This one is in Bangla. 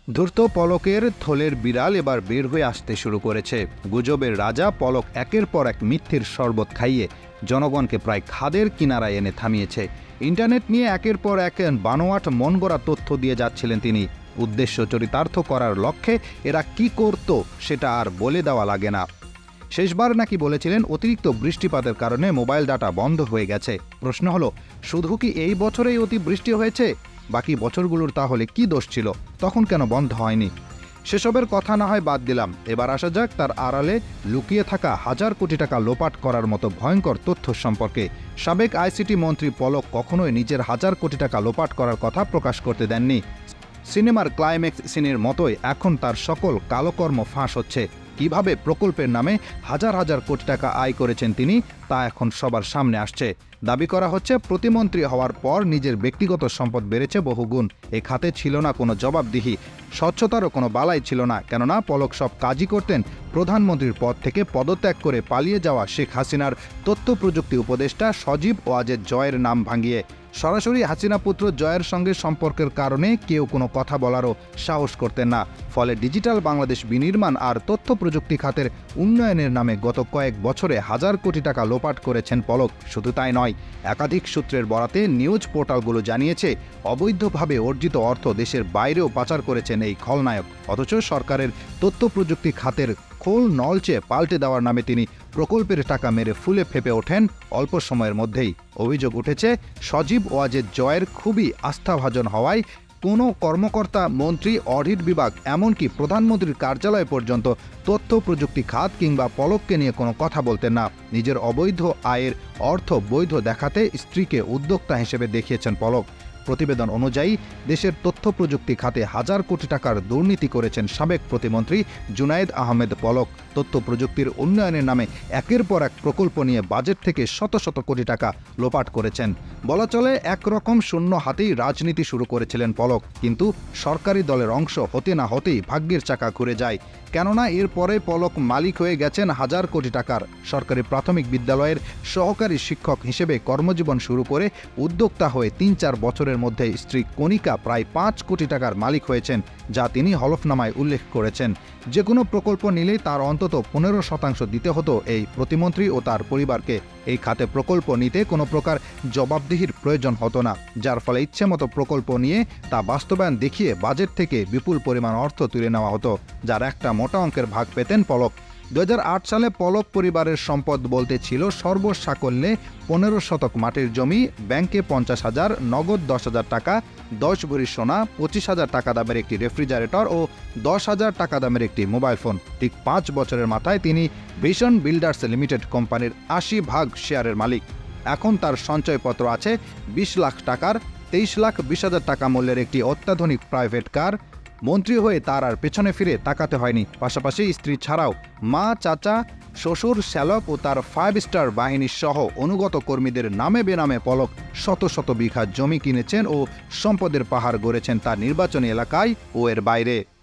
ধূর্ত পলকের থলের বিড়াল এবার বের হয়ে আসতে শুরু করেছে। গুজবের রাজা পলক একের পর এক মিথ্যের শরবত খাইয়ে জনগণকে প্রায় খাদের কিনারায় এনে থামিয়েছে। ইন্টারনেট নিয়ে একের পর এক বানোয়াট মনগড়া তথ্য দিয়ে যাচ্ছিলেন তিনি। উদ্দেশ্য চরিতার্থ করার লক্ষ্যে এরা কি করত সেটা আর বলে দেওয়া লাগে না। শেষবার নাকি বলেছিলেন অতিরিক্ত বৃষ্টিপাতের কারণে মোবাইল ডাটা বন্ধ হয়ে গেছে। প্রশ্ন হলো, শুধু কি এই বছরেই অতি বৃষ্টি হয়েছে? বাকি বছরগুলোর তাহলে কি দোষ ছিল? তখন কেন বন্ধ হয়নি? সেসবের কথা না হয় বাদ দিলাম, এবার আসা যাক তার আড়ালে লুকিয়ে থাকা হাজার কোটি টাকা লোপাট করার মতো ভয়ঙ্কর তথ্য সম্পর্কে। সাবেক আইসিটি মন্ত্রী পলক কখনোই নিজের হাজার কোটি টাকা লোপাট করার কথা প্রকাশ করতে দেননি। সিনেমার ক্লাইম্যাক্স সিনের মতোই এখন তার সকল কালোকর্ম ফাঁস হচ্ছে। কিভাবে প্রকল্পের নামে হাজার হাজার কোটি টাকা আয় করেছেন তিনি, তা এখন সবার সামনে আসছে। দাবি করা হচ্ছে প্রতিমন্ত্রী হওয়ার পর নিজের ব্যক্তিগত সম্পদ বেড়েছে বহুগুণ। এ খাতে ছিল না কোনো জবাবদিহি, স্বচ্ছতারও কোনো বালাই ছিল না। কেননা পলক সব কাজই করতেন প্রধানমন্ত্রীর পদ থেকে পদত্যাগ করে পালিয়ে যাওয়া শেখ হাসিনার তথ্য প্রযুক্তি উপদেষ্টা সজীব ওয়াজেদ জয়ের নাম ভাঙিয়ে। সরাসরি হাসিনা পুত্র জয়ের সঙ্গে সম্পর্কের কারণে কেউ কোনো কথা বলারও সাহস করতেন না। ফলে ডিজিটাল বাংলাদেশ বিনির্মাণ আর তথ্য প্রযুক্তি খাতের উন্নয়নের নামে গত কয়েক বছরে হাজার কোটি টাকা লোপাট করেছেন পলক। শুধু তাই নয়, একাধিক সূত্রের বরাতে নিউজ পোর্টালগুলো জানিয়েছে অবৈধভাবে অর্জিত অর্থ দেশের বাইরেও পাচার করেছেন এই খলনায়ক। অথচ সরকারের তথ্য প্রযুক্তি খাতের খোল নলচে পাল্টে দেওয়ার নামে তিনি প্রকল্পের টাকা মেরে ফুলে ফেপে ওঠেন অল্প সময়ের মধ্যেই। অভিযোগ উঠেছে সজীব ওয়াজেদ জয়ের খুবই আস্থাভাজন হওয়ায় কোনো কর্মকর্তা, মন্ত্রী, অডিট বিভাগ, এমনকি প্রধানমন্ত্রীর কার্যালয় পর্যন্ত তথ্য প্রযুক্তি খাত কিংবা পলককে নিয়ে কোনো কথা বলতেন না। নিজের অবৈধ আয়ের অর্থ বৈধ দেখাতে স্ত্রীকে উদ্যোক্তা হিসেবে দেখিয়েছেন পলক। প্রতিবেদন অনুযায়ী দেশের তথ্য প্রযুক্তি খাতে হাজার কোটি টাকার দুর্নীতি করেছেন সাবেক প্রতিমন্ত্রী জুনায়েদ আহমেদ পলক। তথ্য প্রযুক্তির উন্নয়নের নামে একের পর এক প্রকল্প নিয়ে বাজেট থেকে শত শত কোটি টাকা লোপাট করেছেন। বলা চলে একরকম শূন্য হাতেই রাজনীতি শুরু করেছিলেন পলক। কিন্তু সরকারি দলের অংশ হতে না হতেই ভাগ্যের চাকা ঘুরে যায়। কেননা এরপরে পলক মালিক হয়ে গেছেন হাজার কোটি টাকার। সরকারি প্রাথমিক বিদ্যালয়ের সহকারী শিক্ষক হিসেবে কর্মজীবন শুরু করে উদ্যোক্তা হয়ে ৩-৪ বছরের মধ্যে স্ত্রী কণিকা প্রায় ৫ কোটি টাকার মালিক হয়েছেন, যা তিনি হলফনামায় উল্লেখ করেছেন। যে কোনো প্রকল্প নিলেই তার অন্তত ১৫% দিতে হতো এই প্রতিমন্ত্রী ও তার পরিবারকে। এই খাতে প্রকল্প নিতে কোনো প্রকার জবাবদিহির প্রয়োজন হতো না, যার ফলে ইচ্ছেমতো প্রকল্প নিয়ে তা বাস্তবায়ন দেখিয়ে বাজেট থেকে বিপুল পরিমাণ অর্থ তুলে নেওয়া হতো, যার একটা মোটা অঙ্কের ভাগ পেতেন পলক। ২০০৮ সালে পলক পরিবারের সম্পদ বলতে ছিল সর্বসাকল্যে ১৫ শতক মাটির জমি, ব্যাংকে ৫০,০০০, নগদ ১০,০০০ টাকা, ১০ ভরি সোনা, ২৫,০০০ টাকা দামের একটি রেফ্রিজারেটর ও ১০,০০০ টাকা দামের একটি মোবাইল ফোন। ঠিক ৫ বছরের মাথায় তিনি ভিশন বিল্ডার্স লিমিটেড কোম্পানির ৮০% শেয়ারের মালিক। এখন তার সঞ্চয়পত্র আছে ২০ লাখ টাকার, ২৩,২০,০০০ টাকা মূল্যের একটি অত্যাধুনিক প্রাইভেট কার। মন্ত্রী হয়ে তার আর পেছনে ফিরে তাকাতে হয়নি। পাশাপাশি স্ত্রী ছাড়াও মা, চাচা, শ্বশুর, শ্যালক ও তার 5 স্টার বাহিনী সহ অনুগত কর্মীদের নামে বেনামে পলক শত শত বিঘা জমি কিনেছেন ও সম্পদের পাহাড় গড়েছেন তার নির্বাচনী এলাকায় ও এর বাইরে।